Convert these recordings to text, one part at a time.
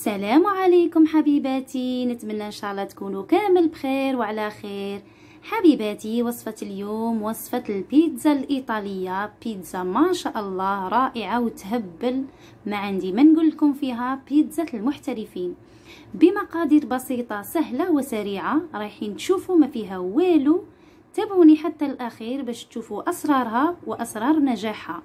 السلام عليكم حبيباتي، نتمنى ان شاء الله تكونوا كامل بخير وعلى خير. حبيباتي، وصفة اليوم وصفة البيتزا الإيطالية. بيتزا ما شاء الله رائعة وتهبل، ما عندي ما نقول لكم فيها. بيتزا المحترفين بمقادير بسيطة سهلة وسريعة، رايحين تشوفوا ما فيها والو. تابعوني حتى الأخير باش تشوفوا أسرارها وأسرار نجاحها.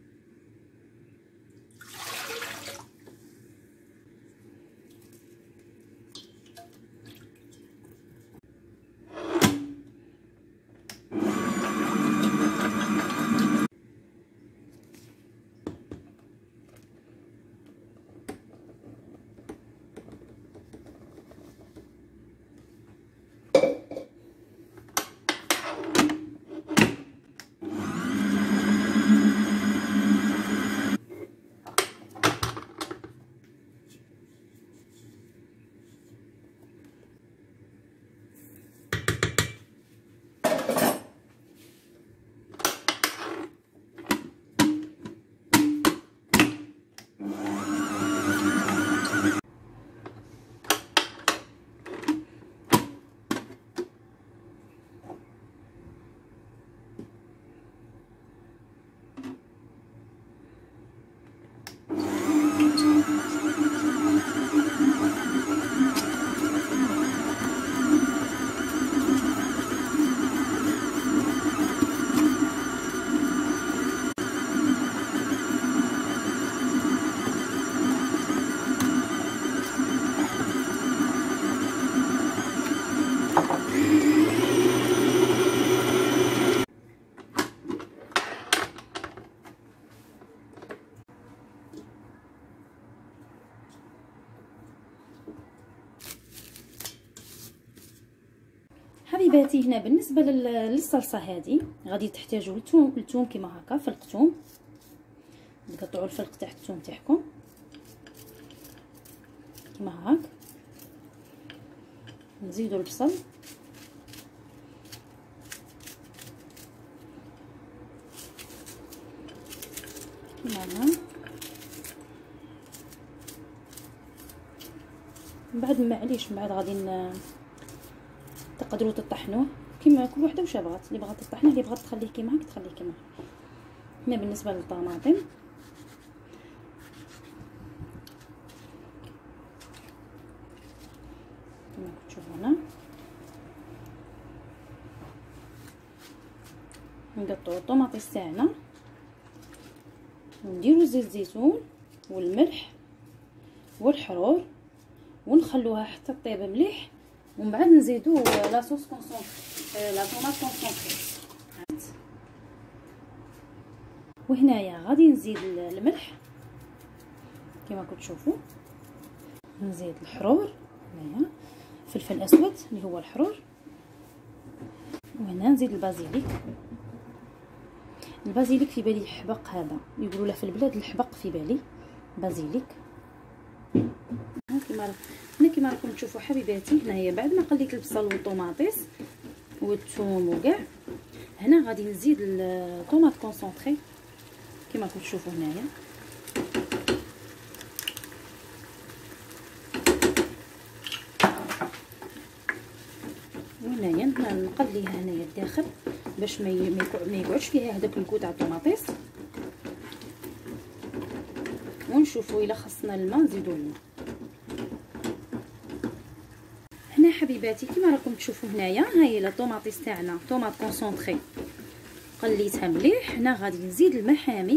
حبيباتي، هنا بالنسبه للصلصه هذه غادي تحتاجوا الثوم كيما هكا، فلق ثوم، تقطعوا الفلق تاع الثوم تاعكم كيما هاك. نزيدوا البصل، كيما هنا. من بعد معليش، من بعد غادي تقدروا تطحنوه كيما كل وحده واش بغات. اللي بغات تطحنه، اللي بغات تخليه كيما هاك تخليه كيما هاك. هنا بالنسبه للطماطم كما كتشوفوا هنا، نقطعوا الطوماطيس تاعنا ونديروا زيت الزيتون والملح والحرور ونخلوها حتى طيب مليح، ومن بعد نزيدوا لاصوص كونسونطري، لا طوماط كونسونطري. وهنايا غادي نزيد الملح كما كتشوفوا، نزيد الحرور، هنايا فلفل اسود اللي هو الحرور، وهنا نزيد البازيليك. البازيليك في بالي حبق، هذا يقولوا له في البلاد الحبق، في بالي بازيليك. كيما راكم تشوفوا حبيباتي، هنايا بعد ما قليت البصل والطوماطيس والثوم وكاع، هنا غادي نزيد الطوماط كونسونطري كيما كتشوفوا هنايا. وهنايا نقليها هنايا الداخل باش ما يقعدش فيها هذاك الكو تاع الطوماطيس. ونشوفوا الا خصنا الماء نزيدوا الماء. هنا حبيباتي كما راكم تشوفوا هنايا، هاهي لا طوماطيس تاعنا طوماط كونسونطري قليتها مليح. هنا غادي نزيد الماء حامي،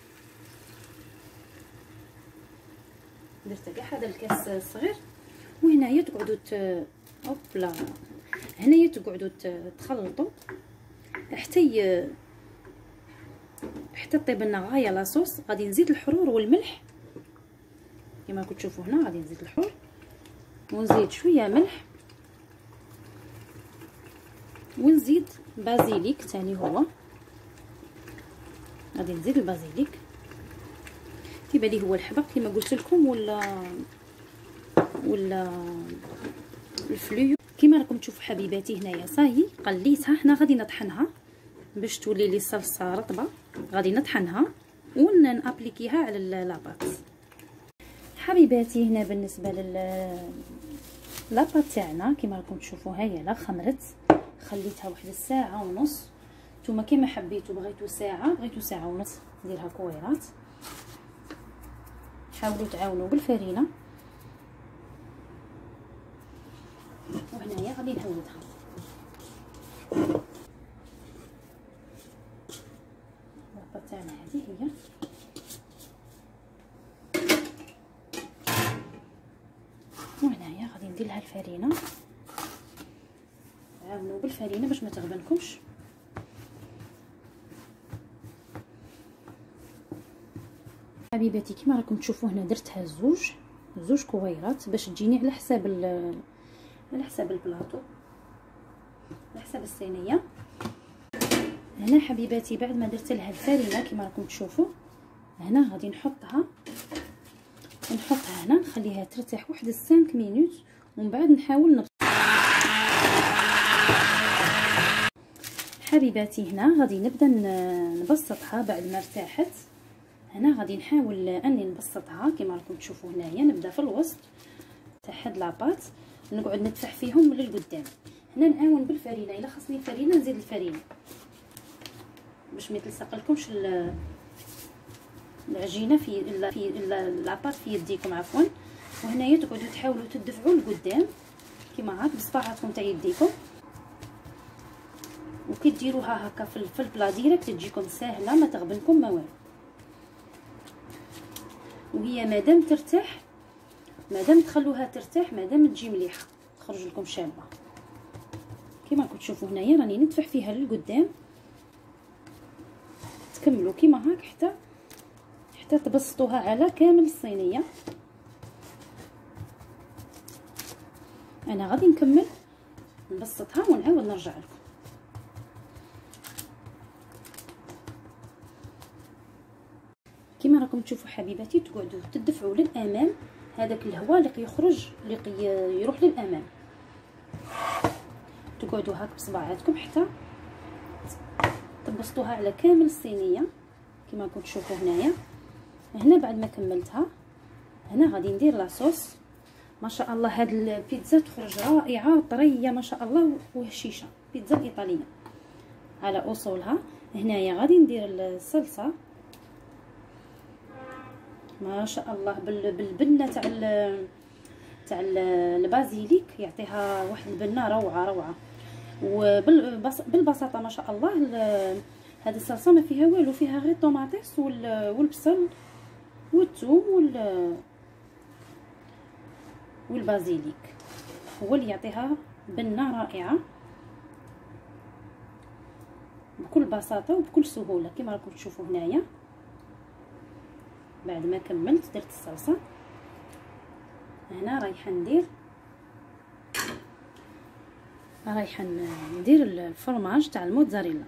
درت كاع هذا الكاس الصغير. وهنايا تقعدوا اوبلا، هنايا تقعدوا تخلطوا حتى طيب لنا غايه لاصوص. غادي نزيد الحرور والملح كما كتشوفوا هنا، غادي نزيد الحرور ونزيد شويه ملح، ونزيد بازيليك ثاني، هو غادي نزيد البازيليك في بالي هو الحبق كما قلت لكم، ولا الفلو كما راكم تشوفوا حبيباتي. هنايا صاهي قليتها، هنا غادي نطحنها باش تولي لي الصلصه رطبه. غادي نطحنها ونابليكيها على لاباط. حبيباتي هنا بالنسبه لاباط تاعنا كما راكم تشوفوا هي لا خمرت، خليتها واحد الساعه ونص. نتوما كما حبيتوا، بغيتوا ساعه ونص نديرها كويرات. حاولوا تعاونوا بالفرينه. وهنايا غادي نهودها. لاباط تاعنا هذه هي. وهنايا غادي ندير لها الفرينه. عاونوا بالفرينه باش ما تغبنكمش. حبيباتي كما راكم تشوفوا هنا درتها زوج كويرات باش تجيني على حساب البلاطو، على حساب الصينيه. هنا حبيباتي بعد ما درت لها الفرينه كما راكم تشوفوا، هنا غادي نحطها هنا، نخليها ترتاح واحد 5 مينوت، ومن بعد نحاول نبسط. حبيباتي هنا غادي نبدا نبسطها بعد ما ارتاحت. هنا غادي نحاول اني نبسطها كما راكم تشوفوا هنايا. نبدا في الوسط تاع هاد لاباط، نقعد ندفع فيهم للقدام. هنا نعاون بالفرينه، الا خاصني فرينه نزيد الفرينه باش ما يتلصق لكمش العجينه في لاباط في يديكم عفوا. وهنايا تقعدوا تحاولوا تدفعوا لقدام كما هاك بصباعاتكم تاع يديكم، وكي ديروها هكا في البلا ديريكت تجيكم ساهله، ما تغبنكم ما والو. وهي مادام ترتاح، مادام تخلوها ترتاح، مادام تجي مليحه تخرج لكم شابه. كما راكم تشوفوا هنايا راني ندفع فيها للقدام. تكملوا كما هاك حتى تبسطوها على كامل الصينيه. انا غادي نكمل نبسطها ونعاود نرجع لكم. كما راكم تشوفوا حبيباتي تقعدوا تدفعوا للامام، هذاك الهواء اللي يخرج اللي يروح للامام، تقعدوا هاك بصباعاتكم حتى تبسطوها على كامل الصينيه كما راكم تشوفوا هنايا. هنا بعد ما كملتها، هنا غادي ندير لاصوص. ما شاء الله هاد البيتزا تخرج رائعه وطريه ما شاء الله وهشيشه، بيتزا ايطاليه على اصولها. هنايا غادي ندير الصلصه ما شاء الله بالبنه تاع البازيليك، يعطيها واحد البنه روعه. وبالبساطه ما شاء الله هذه الصلصه ما فيها والو، فيها غير الطوماطيس والبصل والثوم والبازيليك، هو اللي يعطيها بنه رائعه بكل بساطه وبكل سهوله. كما راكم تشوفوا هنايا بعد ما كملت درت الصلصه، هنا رايحه ندير الفرماج تاع الموتزاريلا،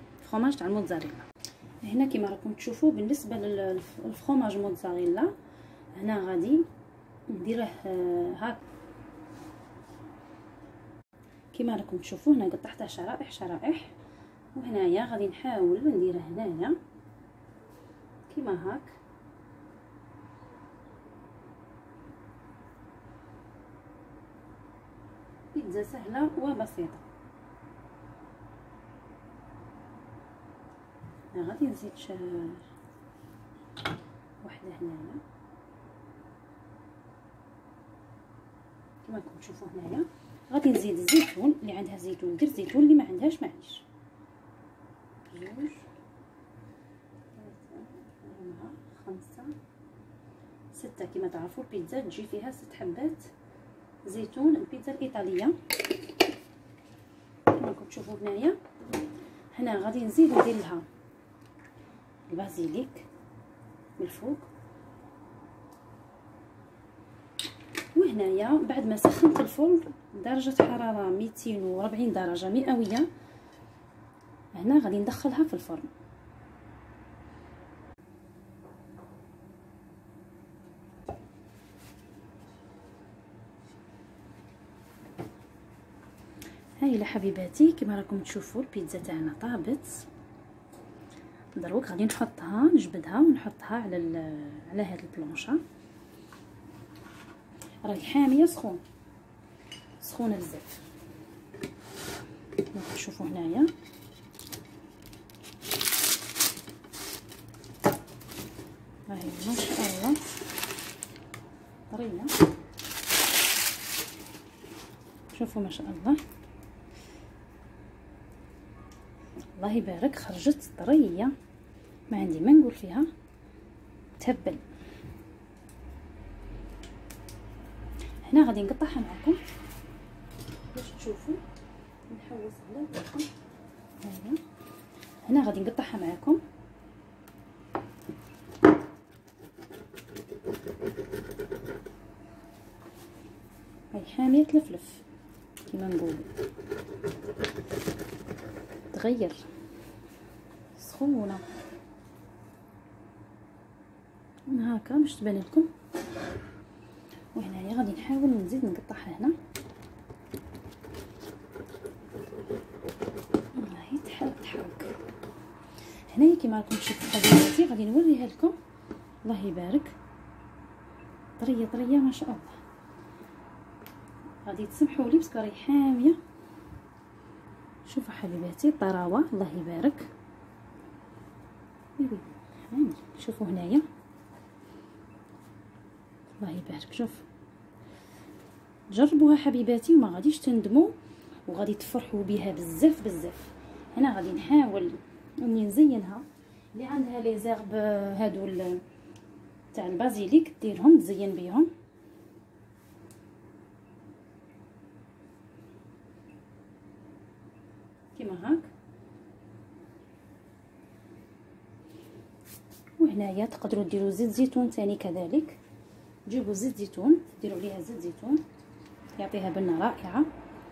هنا كما راكم تشوفوا بالنسبه للفرماج موتزاريلا، هنا غادي نديره هاك كما راكم تشوفوا. هنا قطعتها شرائح، وهنايا غادي نحاول نديره هنايا كما هاك. بيتزا سهله وبسيطه. غادي نزيد واحده هنايا كما راكم تشوفوا هنايا. غادي نزيد الزيتون، اللي عندها زيتون دير زيتون، اللي ما عندهاش معليش. 2 3 4 5 6 كما تعرفوا البيتزا تجي فيها 6 حبات زيتون، البيتزا الايطاليه كما راكم تشوفوا هنايا. هنا غادي نزيد ندير لها البازيليك من الفوق. وهنايا بعد ما سخنت الفرن درجه حراره 240 درجه مئويه، هنا غادي ندخلها في الفرن. هاي حبيباتي كما راكم تشوفوا البيتزا تاعنا طابت. دروك غادي نحطها نجبدها ونحطها على هاد البلونشه. راهي حاميه سخونه بزاف. شوفوا هنايا راهي ما شاء الله طريه. شوفوا ما شاء الله، الله يبارك، خرجت طريه ما عندي ما نقول فيها، تهبل. هنا غادي نقطعها معكم باش تشوفوا. نحوس على بالكم هنا غادي نقطعها معكم. هاي حاميه تلفلف كيما نقولوا، تغير سخونه هكا باش تبان لكم. وهنايا غادي نحاول نزيد نقطعها هنا. هاي تحرك هنايا كيما راكم تشوفوا حبيباتي. غادي نوريها لكم، الله يبارك، طريه طريه ما شاء الله. غادي تسمحوا لي باسكو راهي حاميه. شوفوا حبيباتي الطراوه، الله يبارك. شوفوا هنايا الله يبارك. شوف جربوها حبيباتي وما غاديش تندموا وغادي تفرحوا بها بزاف بزاف. هنا غادي نحاول اني نزينها. اللي عندها لي زيرب هادو تاع البازيليك ديرهم تزين بيهم. كيما هاك. وهنايا تقدروا ديروا زيت زيتون ثاني كذلك. جيبوا زيت زيتون ديروا عليها زيت زيتون يعطيها بنه رائعه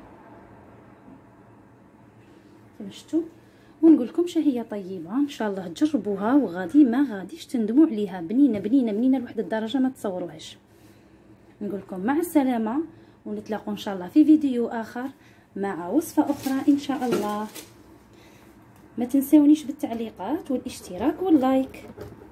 كما شفتوا. ونقول لكم هي طيبه ان شاء الله تجربوها وغادي ما غاديش تندموا عليها. بنينه بنينه بنينه لواحد الدرجه ما تصوروهاش. نقول لكم مع السلامه ونتلاقوا ان شاء الله في فيديو اخر مع وصفه اخرى ان شاء الله. ما تنسونيش بالتعليقات والاشتراك واللايك.